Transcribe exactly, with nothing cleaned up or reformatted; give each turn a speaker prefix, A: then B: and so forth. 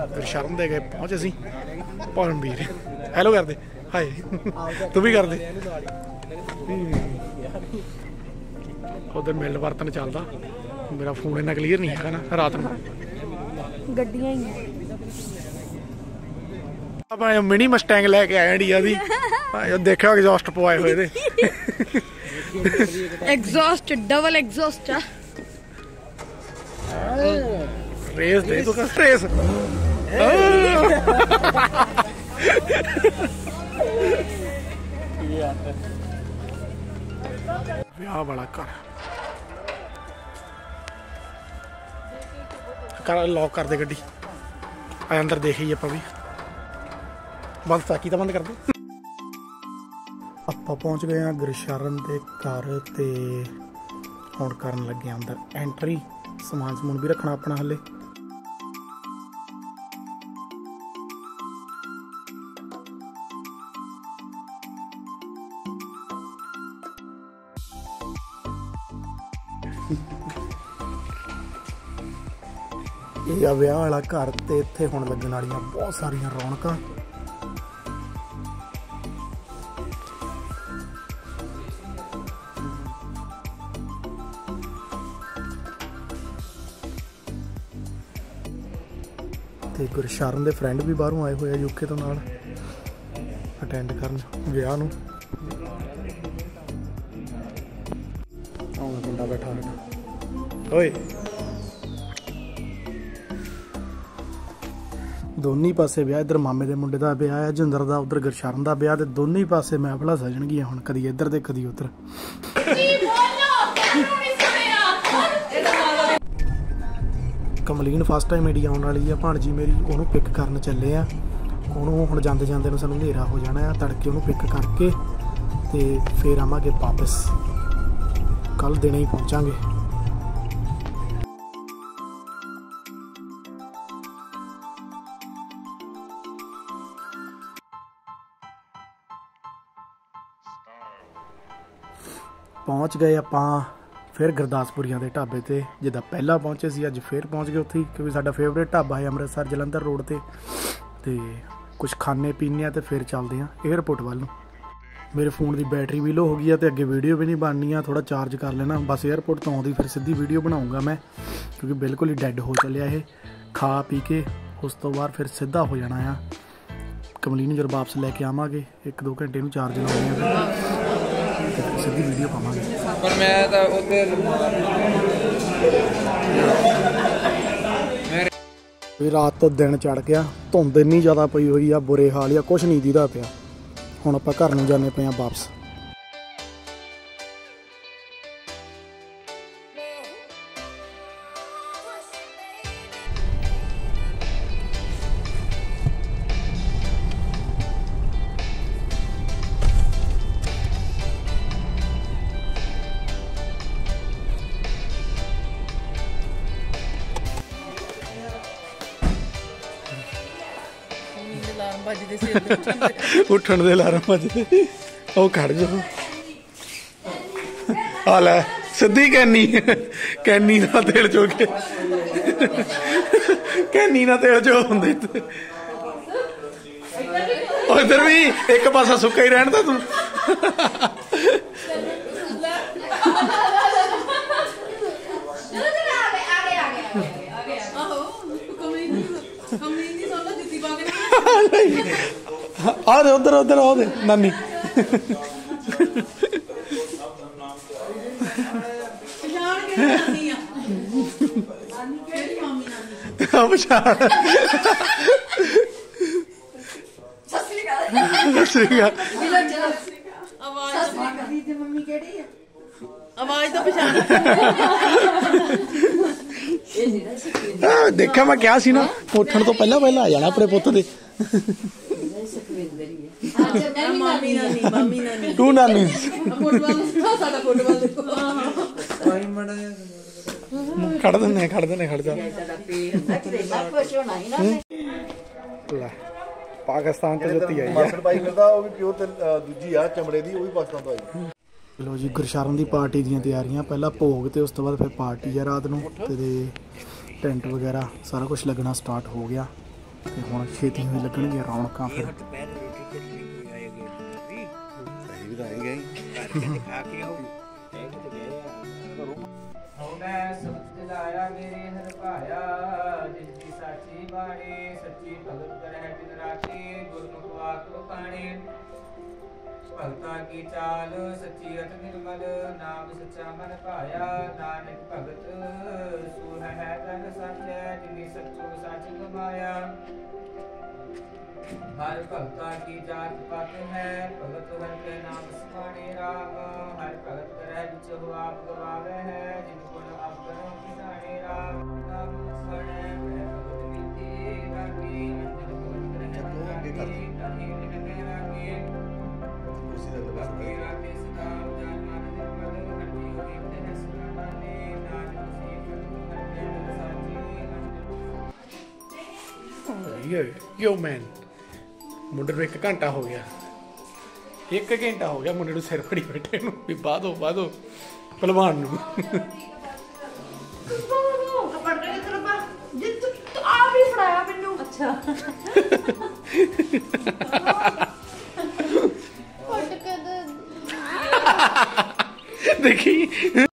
A: गुरशरण दे गए पहुँच असी परमवीर हैलो कर दे हाय तू भी कर दे उधर मिल वर्तन चलता मेरा फोन इन्ना क्लीयर नहीं है ना रात में
B: गड्डियां ही
A: अपने मिनी मस्टैंग लैके आए इंडिया दी देखा एग्जॉस्ट पवाए हुए थे
B: एग्जॉस्ट डबल एग्जॉस्ट
A: रेस दे तू कर रेस विआह बड़ा कर कर लॉक कर दे गड्डी आ अंदर देख ही ਆਪਾਂ भी बंद साकी तो बंद कर दे ਆਪਾਂ पहुंच गए हैं गुरशरण के घर ते हुण करन लगे अंदर एंट्री समान समून भी रखना अपना हले ये विआह वाला घर ते इत्थे हुण लगन वालियां बहुत सारियां रौनकां ते गुरशरण दे फ्रेंड भी बाहरों आए हुए यूके तो नाल अटेंड करन विआह नूं मुंडा बैठा ओए दोनों पासे ब्याह इधर मामे के मुंडे का ब्याह है जिंदर का उधर गुरशरण का ब्याह दोनों ही पासे महफिल सजणगियां हुण कदी इधर ते कदी उधर कमलीन फस्ट टाइम इंडिया आने वाली है भाणजी मेरी उन्होंने पिक करन चले आ उन्होंने हुण जांदे जांदे नूं सानूं हनेरा हो जाना है तड़के उन्होंने पिक करके ते फिर आवांगे वापस कल दिने ही पहुंचांगे पहुँच गए आपां फिर गुरदासपुरियां दे ढाबे ते जिद्दां पहला पहुंचे सी अज फिर पहुँच गए उत्थे क्योंकि साडा फेवरेट ढाबा है अमृतसर जलंधर रोड ते ते कुछ खाने पीने ते फिर चलते हैं एयरपोर्ट वाल नूं मेरे फोन की बैटरी भी लो हो गई है तो अगे वीडियो भी नहीं बननी है थोड़ा चार्ज कर लेना बस एयरपोर्ट तो आउंदी फिर सीधी वीडियो बनाऊँगा मैं क्योंकि बिल्कुल ही डैड हो चलिया ये खा पी के उस तो बाद फिर सीधा हो जाना है कमलीन जब वापस लैके आवांगे एक दो घंटे में चार्ज लाने सीधी वीडियो पावांगे पर मैं तो उधर रात तो दिन चढ़ गया धुंध इन्नी ज़्यादा पई हुई आ बुरे हाल या कुछ नहीं दीदा पिया हुण आपां घर नूं जाने पे वापस उठन दे अलार्म बजदे ओ खड़ जाओ आ लै सीधी कैनी कैनी ना तेल चो के कैनी ना तेल चो होंदे इधर भी एक पासा सुक्का ही रहन दा तू आ दे उधर उधर आ दे नानी देखा मैं क्या सी ना उठन तो पहला पहला आ जाना अपने पुत दे टू नानी खड़ देने खड़ देने खड़ जा पाकिस्तान तो जुत्ती आई भाई फिरदा ਉਹ ਵੀ ਪਿਓ ਤੇ ਦੂਜੀ ਆ ਚਮੜੇ ਦੀ ਉਹ ਵੀ ਪਾਕਿਸਤਾਨ ਤੋਂ ਆਈ लो जी गुरशरण की पार्टी दी तैयारियां पहला भोग तो उस तो बाद फिर पार्टी है रात नूं ते टेंट वगैरह सारा कुछ लगना स्टार्ट हो गया ਤੇ ਹੁਣ ਛੇਤੀ ਹੀ ਲੱਗਣਗੀਆਂ ਰੌਣਕਾਂ ਫਿਰ
C: ਮੈਂ ਸੁਖ ਲਾਇਆ ਮੇਰੇ ਹਰ ਭਾਇਆ ਜਿਸ ਦੀ ਸਾਚੀ ਬਾਣੀ ਸੱਚੀ ਭਗਤ ਕਰਹਿ ਬਿਨ ਰਾਖੀ ਗੁਰਮੁਖ ਵਾਕ ਪਾਣੀ ਭਗਤਾਂ ਕੀ ਚਾਲ ਸੱਚੀ ਅਤ ਨਿਰਮਲ ਨਾਮ ਸੱਚਾ ਮਨ ਭਾਇਆ ਨਾਨਕ ਭਗਤ ਸੂਹ ਹੈ ਤਨ ਸਾਚੈ ਜਿਨੀ ਸੱਚੋ ਸਾਚ ਗਮਾਇਆ ਹਰ ਭਗਤਾਂ ਕੀ ਜਾਤ ਪਤ ਹੈ ਭਗਤ ਹਰ ਕੇ ਨਾਮ ਸਮਾਣੇ ਰਾਮ ਹਰ ਭਗਤ ਕਰੈ ਵਿਚ ਹੋ ਆਪ ਗਵਾਵੇ ਹੈ ਜਿਨ ਕੋਲ ਆਪ ਕਰੋ ਕਿਸਾਨੇ ਰਾਮ ਨਾਮ ਸਣੇ ਮੈਂ ਭਗਤ ਮਿੱਤੀ ਰਾਗੀ ਅੰਜਨ ਕੋਲ ਕਰੈ ਰਾਗੀ ਕਹੀ ਨਿਕਲੇ ਰਾਗੀ ਉਸੇ ਦਾ ਬਾਕੀ ਰਾਗੀ ਸਦਾਮ ਜਾਨ ਮਨ ਨਿਰਮਲ ਹਰਜੀ ਹੋਈ ਤੇ ਸੁਨਾਨੇ ਨਾਨਕ ਸੀ ਭਗਤ ਹਰ ਕੇ ਸਾਚੀ
A: ਯੋ ਯੋ ਮੈਨ ਮੁੰਡੇ ਨੂੰ ਇੱਕ ਘੰਟਾ ਹੋ ਗਿਆ ਇੱਕ ਘੰਟਾ ਹੋ ਗਿਆ ਮੁੰਡੇ ਨੂੰ ਸਿਰ ਫੜੀ ਬੈਠੇ ਨੂੰ ਵੀ ਬਾਦੋ ਬਾਦੋ ਪਹਿਲਵਾਨ ਨੂੰ
B: ਆ ਵੀ ਫੜਾਇਆ ਮੈਨੂੰ ਅੱਛਾ
A: ਦੇਖੀ